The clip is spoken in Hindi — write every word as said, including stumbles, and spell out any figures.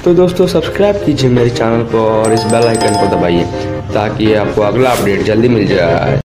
तो दोस्तों सब्सक्राइब कीजिए मेरे चैनल को और इस बेल आइकन को दबाइए ताकि आपको अगला अपडेट जल्दी मिल जाए।